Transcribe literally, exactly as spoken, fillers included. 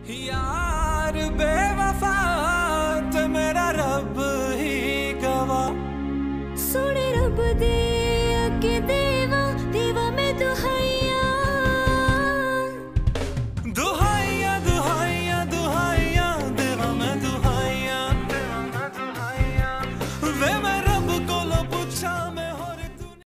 यार बेवफा ते मेरा रब ही गवा। सोने रब दे अगे दे